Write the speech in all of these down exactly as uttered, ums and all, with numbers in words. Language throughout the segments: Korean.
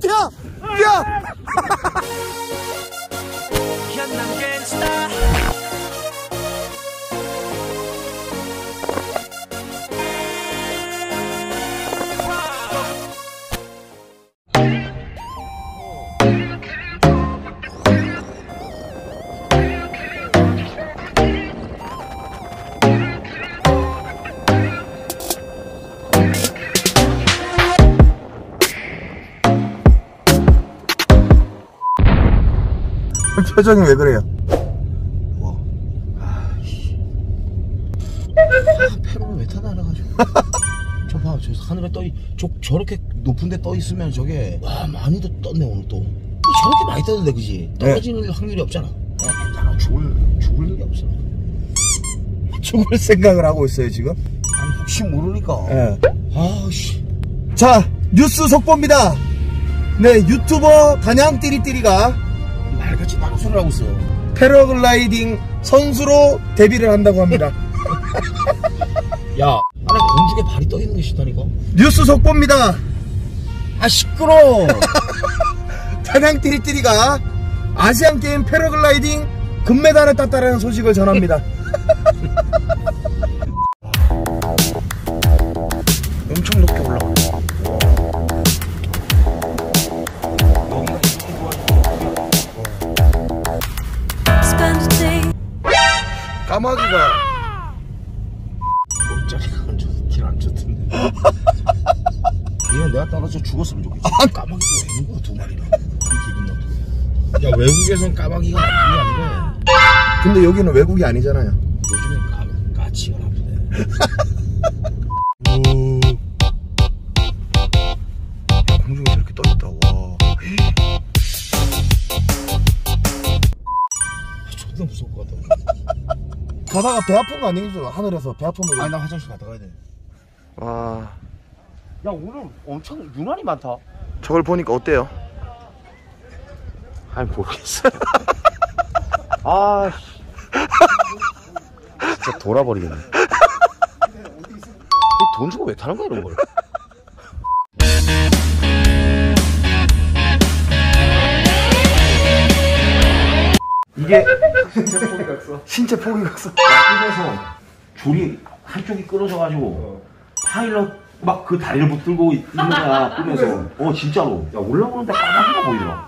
뛰어! 뛰어! 표정이 왜 그래요? 와. 아이씨. 아, 페로를 왜 타나 알아가지고. 저 봐, 저 하늘에 떠, 저, 저렇게 높은데 떠 있으면 저게, 와, 많이도 떴네, 오늘 또. 저렇게 많이 떠는데, 그지? 떨어지는 네. 확률이 없잖아. 야, 괜찮아. 죽을, 죽을 일이 없어. 죽을 생각을 하고 있어요, 지금? 아니, 혹시 모르니까. 네. 아씨. 자, 뉴스 속보입니다. 네, 유튜버 단양띠리띠리가 말같이 방송을 하고 있어. 패러글라이딩 선수로 데뷔를 한다고 합니다. 야, 아니 공중에 발이 떠 있는 게 싫다니까. 뉴스 속보입니다. 아 시끄러. 단양띠리띠리가 아시안 게임 패러글라이딩 금메달을 땄다는 소식을 전합니다. 엄청 높게 올라가. 까마귀가 깜짝이야. 안 줬, 길안 줬던데. 얘는 내가 떨어져 죽었으면 좋겠지. 아, 까마귀가 왜 있는 거야, 두 마리나. 기분 나쁘게. 야, 외국에선 까마귀가 나쁜 게 아니래. 근데 여기는 외국이 아니잖아요. 요즘엔 까, 까치가 나쁘네. 오. 야, 공중에 저렇게 떠있다. 와. 존나 무서울 것 같다. 가다가 배 아픈 거 아니죠? 하늘에서 배 아프면. 아니, 나 화장실 갔다 가야 돼. 와. 야, 오늘 엄청 유난히 많다. 저걸 보니까 어때요? 아니, 모르겠어요. 아, 진짜 돌아버리겠네. 돈 주고 왜 타는 거야, 이런 걸? 이게 신체 포기각서. 신체 포기각서. 꿈에서 줄이 한쪽이 끊어져가지고 어. 파일럿 막 그 다리를 붙들고 있는 거야 꿈에서. 어 진짜로. 야 올라오는데 까마귀가 보이더라.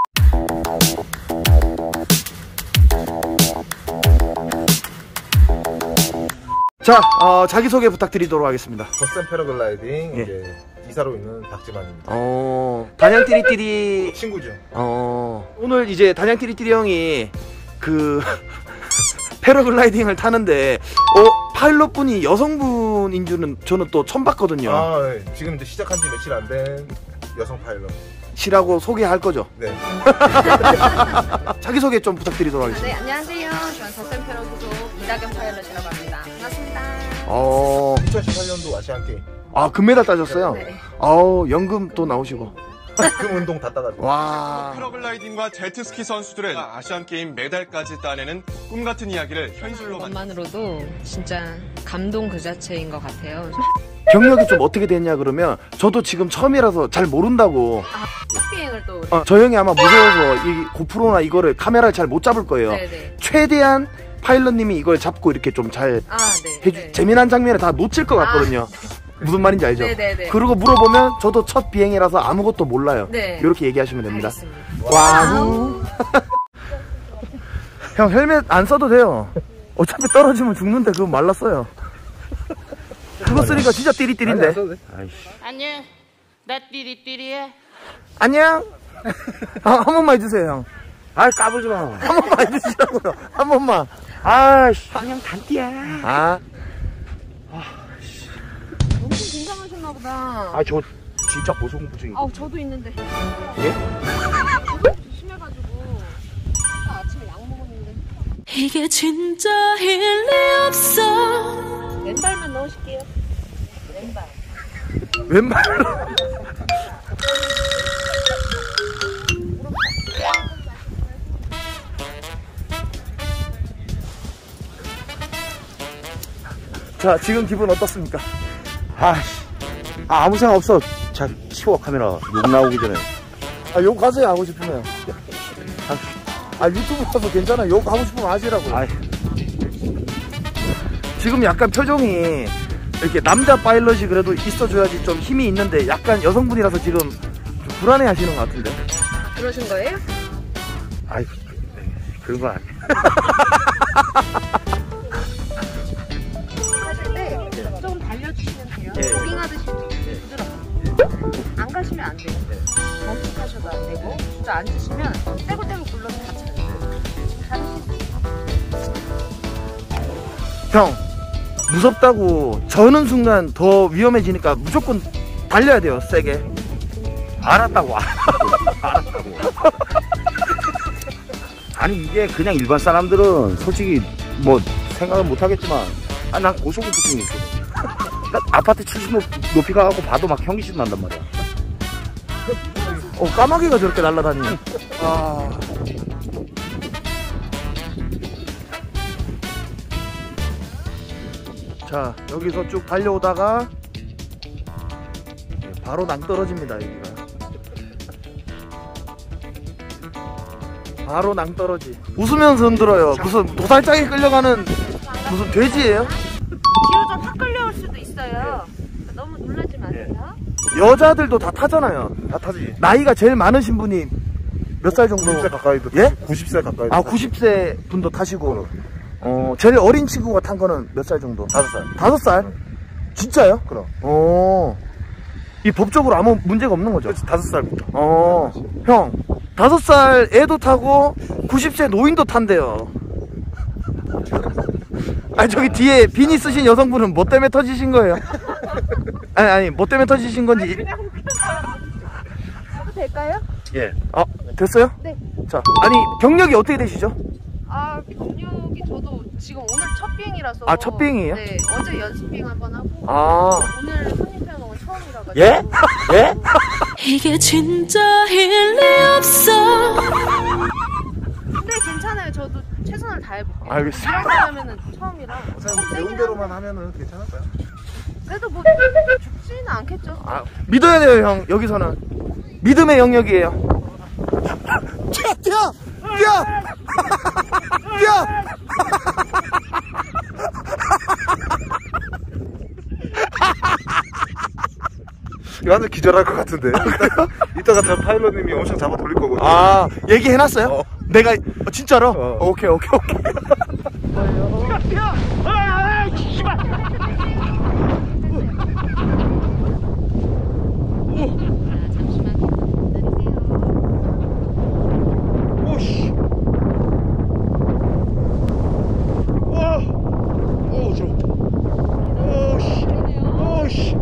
자, 어, 자기소개 부탁드리도록 하겠습니다. 덧셈 패러글라이딩 예. 이제 이사로 있는 박지만입니다. 어, 단양띠리띠리 친구죠. 어, 오늘 이제 단양띠리띠리 형이 그 패러글라이딩을 타는데 어, 파일럿 분이 여성분인 줄은 저는 또 처음 봤거든요. 아, 네. 지금 이제 시작한 지 며칠 안 된 여성 파일럿. 시라고 소개할 거죠? 네. 자기소개 좀 부탁드리도록 하겠습니다. 네, 안녕하세요. 저는 덧셈 패러 소속 이다경 파일럿이라고 합니다. 반갑습니다. 어, 이천십팔 년도 아시안 게임. 아, 금메달 따셨어요? 네. 아우, 연금 또 나오시고. 금 운동 다 따가지고. 와. 패러글라이딩과 제트스키 선수들은 아시안게임 메달까지 따내는 꿈같은 이야기를 현실로 만 것만으로도 진짜 감동 그 자체인 것 같아요. 경력이 좀 어떻게 됐냐 그러면 저도 지금 처음이라서 잘 모른다고. 아, 탑비행을 또. 우리... 어, 저 형이 아마 무서워서 이 고프로나 이거를 카메라를 잘 못 잡을 거예요. 네네. 최대한 파일럿님이 이걸 잡고 이렇게 좀 잘 아, 네. 해주 네. 재미난 장면을 다 놓칠 것 같거든요. 아, 무슨 말인지 알죠? 네네네. 그러고 물어보면 저도 첫 비행이라서 아무것도 몰라요. 네. 이렇게 얘기하시면 됩니다. 알겠습니다. 와우. 형 헬멧 안 써도 돼요. 어차피 떨어지면 죽는데 그거 말랐어요. 그거 쓰니까 진짜 띠리띠리인데. 안녕. 나 띠리띠리해. 안녕. 아, 한 번만 해주세요, 형. 아 까불지 마. 한 번만 해주시라고요. 한 번만. 아씨. 그냥 단띠야. 아. 엄청 긴장하셨나 보다. 아 저 진짜 고소공포증이. 아우, 저도 있는데. 예? 심해가지고. 아까 아침에 약 먹었는데. 이게 진짜 일리 없어. 왼발만 넣으실게요. 왼발. 왼발로. 자, 지금 기분 어떻습니까? 아, 아 아무 생각 없어. 자 치워 카메라 욕 나오기 전에. 아, 욕 하세요, 하고 싶으면. 아, 유튜브라서 괜찮아. 욕 하고 싶으면 하시라고. 아이. 지금 약간 표정이 이렇게 남자 파일럿이 그래도 있어줘야지 좀 힘이 있는데 약간 여성분이라서 지금 좀 불안해 하시는 것 같은데. 그러신 거예요? 아이, 그런 건 아니에요. 하실 때 좀 달려주시면 돼요. 예. 조깅하듯이 부드럽게. 안 가시면 안 돼요. 멈칫하셔도 안 되고 진짜 앉으시면 떼굴떼굴 굴러서 다쳐요. 잘하실 수 있어요. 형, 무섭다고 저는 순간 더 위험해지니까 무조건 달려야 돼요, 세게. 알았다고 알았다고 아니 이게 그냥 일반 사람들은 솔직히 뭐 생각은 못하겠지만 아, 난 고소공포증이 있거든. 나 아파트 칠십 높이 가갖고 봐도 막 현기증 난단 말이야. 어, 까마귀가 저렇게 날아다니네. 아. 자, 여기서 쭉 달려오다가 바로 낭떨어집니다, 여기가. 바로 낭떨어지. 웃으면서 흔들어요. 무슨 도살장에 끌려가는 무슨 돼지예요? 뒤로 좀 확 끌려올 수도 있어요. 너무 놀라지 마세요. 여자들도 다 타잖아요. 다 타지. 나이가 제일 많으신 분이 몇 살 정도? 구십 세 가까이도. 예? 구십 세 가까이. 아, 구십 세 분도 타시고. 어, 제일 어린 친구가 탄 거는 몇 살 정도? 다섯 살. 다섯 살? 진짜요? 그럼. 어. 이 법적으로 아무 문제가 없는 거죠? 그렇지, 다섯 살부터. 어. 형, 다섯 살 애도 타고 구십 세 노인도 탄대요. 아니, 저기 뒤에 비니 쓰신 여성분은 뭐 때문에 터지신 거예요? 아니, 아니, 뭐 때문에 터지신 건지. 해도 될까요? 예. 아, 됐어요? 네. 자, 아니, 경력이 어떻게 되시죠? 아, 경력이 저도 지금 오늘 첫 비행이라서. 아, 첫 비행이에요? 네, 어제 연습 비행 한번 하고. 아. 오늘 손님 태우는 건 처음이라가지고. 예? 예? 이게 진짜일 리 없어. 근데 괜찮아요. 저도 최선을 다해볼게요. 알겠어요. 이런 거 하면은 처음이라. 선생님 좀 배운 세긴 대로만 한데 하면은 괜찮을 거야. 그래도 뭐 죽지는 않겠죠. 아, 믿어야 돼요, 형. 여기서는 믿음의 영역이에요. 뛰어, 뛰어, 뛰어, 뛰어. 이거 완전 기절할 것 같은데. 이따가, 이따가 저 파일럿님이 엄청 잡아 돌릴 거거든. 아, 얘기해놨어요? 어. 내가 어, 진짜로? 어. 오케이, 오케이, 오케이. 오씨. 오. 오, 저. 오씨. 오씨.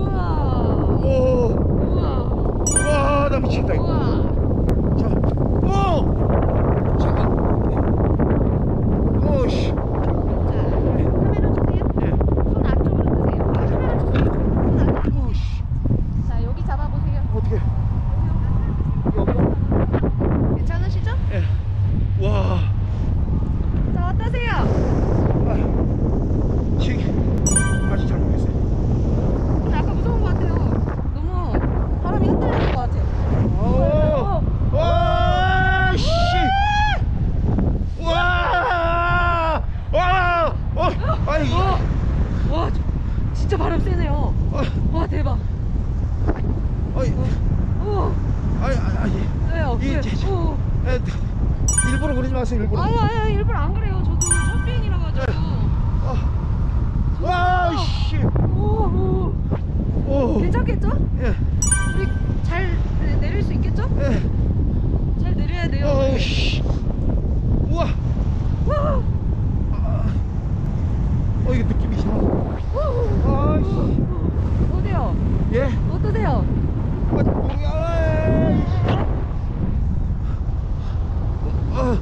오. 와, 나 미치겠다 이거. 자. 오. 잠깐. 오씨. 카메라 주세요. 예. 손 안쪽으로 드세요. 카메라 주세요. 손 안쪽으로. 오씨. 자, 여기 잡아보세요. 어떻게? 괜찮으시죠? 예. 와. 자, 어떠세요? 아. 지금 아직 잘 모르겠어요. 근데 아까 무서운 것 같아요. 너무 바람이 흔들리는 것 같아요. 오. 와, 씨. 와. 와. 어. 아이. 와, 와, 저- 진짜 바람 세네요. 어. 와, 대박. 아이. 오, 아이, 아이. 왜요? 이, 왜? 제, 저- 오. 에, 일부러 그러지 마세요. 일부러. 아니, 아니, 일부러 안 그래요. 저도 첫 비행이라 가지고. 와, 씨. 오, 오. 오. 괜찮겠죠? 예. 우리 잘 내- 내릴 수 있겠죠? 예. 잘 내려야 돼요. 어, 씨. 우와. 와. 어, 이게 느낌이 이상하다. 아, 씨. 어때요? 예. 어떠세요? 아, 뭐야. 아,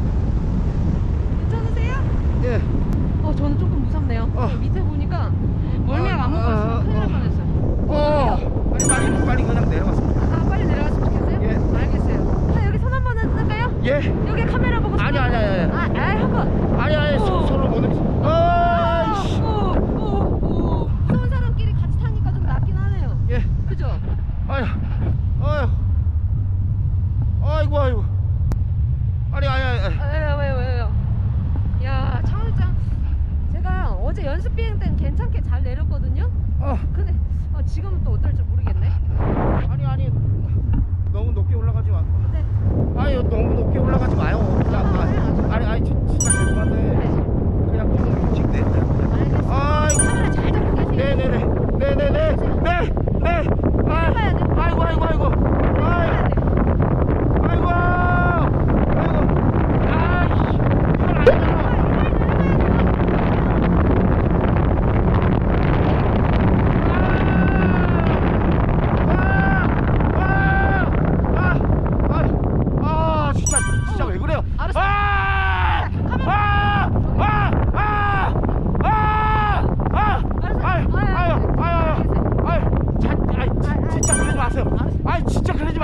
괜찮으세요? 예. 어, 저는 조금 무섭네요. 아. 밑에 보니까 멀미약 안 먹고 아, 있으면 큰일 날 아. 뻔했어요. 어. 빨리, 빨리, 빨리 그냥 내려갔습니다. 아, 빨리 내려갔으면 좋겠어요? 예. 알겠어요. 자, 여기 손 한 번은 뜰까요? 예. 여기 카메라 보고. 아니, 아니, 아니, 아니. 아, 아, 한 번. 아니, 아니, 소, 손을 못 내밀어. 아, 씨. 오, 오, 오. 무서운 사람끼리 같이 타니까 좀 낫긴 하네요. 예. 그죠? 아유.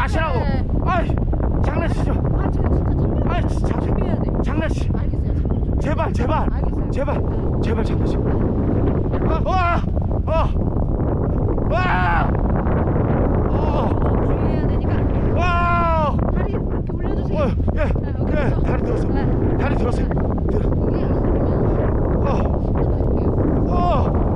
마시라고. 아이, 장난치죠. 아, 제가 진짜 아이, 진짜 준비해야 돼. 장난치. 알겠어요. 참고 제발, 제발, 알겠어요. 제발, 제발 장난치. 아, 와, 어, 와, 어, 주의해야 되니까 와, 다리 이렇게 올려주세요. 어, 예, 네, 오케이, 예, 됐어. 다리 들었어, 네. 다리 들었어요. 들어. 이게 안 그러면 어, 어.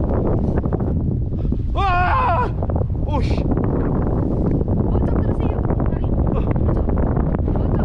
와! 오씨. 먼저 들으세요. 다리 먼저 먼저.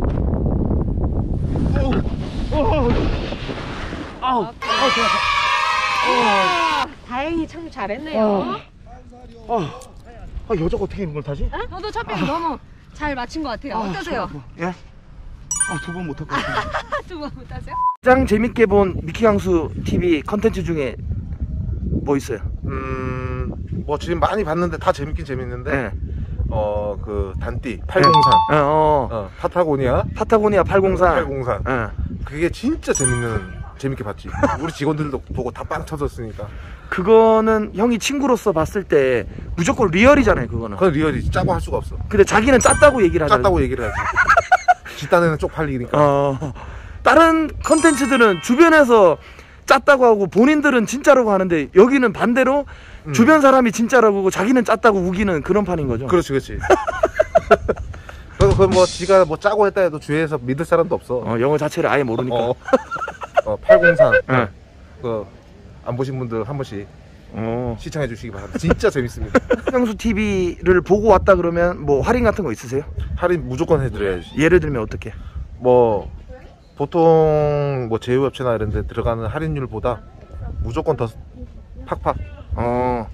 오. 오. 아우. 아우, 좋아. 아, 다행히 참 잘했네요. 아. 아, 여자가 어떻게 이런 걸 타지? 어? 저도 첫빙 너무 잘 맞힌 것 같아요. 어떠세요? 예? 아, 두 번 못 할 것 같아. 두 번 못하세요? 가장 재밌게 본 미키강수 티비 컨텐츠 중에 뭐 있어요? 음, 뭐 지금 많이 봤는데 다 재밌긴 재밌는데 네. 어, 그 단띠 팔공산 어, 어. 어, 파타고니아 파타고니아 팔공산. 팔공산 예. 그게 진짜 재밌는 재밌게 봤지. 우리 직원들도 보고 다 빵 터졌으니까. 그거는 형이 친구로서 봤을 때 무조건 리얼이잖아요, 그거는. 그건 리얼이지. 짜고 할 수가 없어. 근데 자기는 짰다고 얘기를 하잖아. 짰다고 얘기를 하지. 뒷단에는 쪽팔리니까. 어. 다른 컨텐츠들은 주변에서 짰다고 하고 본인들은 진짜라고 하는데 여기는 반대로 음. 주변 사람이 진짜라고 하고 자기는 짰다고 우기는 그런 판인 거죠. 그렇지, 그렇지. 그리고 그뭐 지가 뭐 짜고 했다 해도 주위에서 믿을 사람도 없어. 어, 영어 자체를 아예 모르니까. 어, 어 팔공산. 예. 그 안 보신 분들 한 번씩 어. 시청해 주시기 바랍니다. 진짜 재밌습니다. 미키강수 티비를 보고 왔다 그러면 뭐 할인 같은 거 있으세요? 할인 무조건 해드려야지. 예를 들면 어떻게? 뭐 보통 뭐 제휴업체나 이런 데 들어가는 할인율보다 무조건 더 팍팍. 어.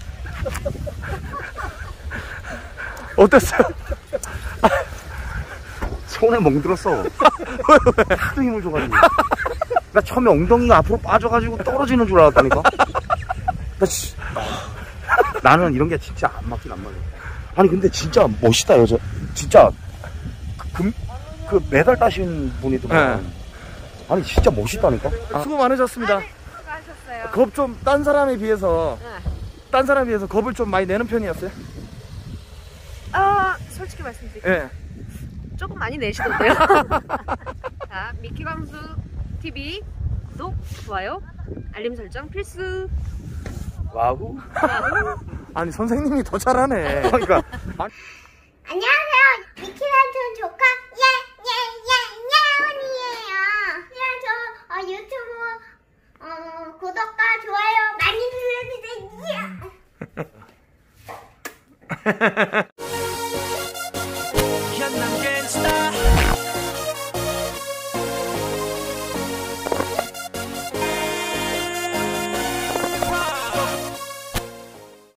어땠어요? 손에 멍들었어. 하도 힘을 줘가지고. 나 처음에 엉덩이가 앞으로 빠져가지고 떨어지는 줄 알았다니까. 나 씨, 나는 이런 게 진짜 안 맞긴 안 맞아. 아니 근데 진짜 멋있다 여자. 진짜 금, 그 메달 따신 분이더만. 네. 아니 진짜 멋있다니까. 아, 수고 많으셨습니다. 수고하셨어요. 겁 좀 딴 사람에 비해서 네. 딴 사람에 비해서 겁을 좀 많이 내는 편이었어요? 아, 솔직히 말씀드릴게요. 예. 조금 많이 내시던데요. 자, 미키광수 티비 구독, 좋아요, 알림 설정 필수. 와우. 아니 선생님이 더 잘하네. 그러니까. 안녕하세요. 미키란촌 조카 예예예예언이에요. 그냥 저 어, 유튜브 어, 구독과 좋아요 많이 눌러주세요.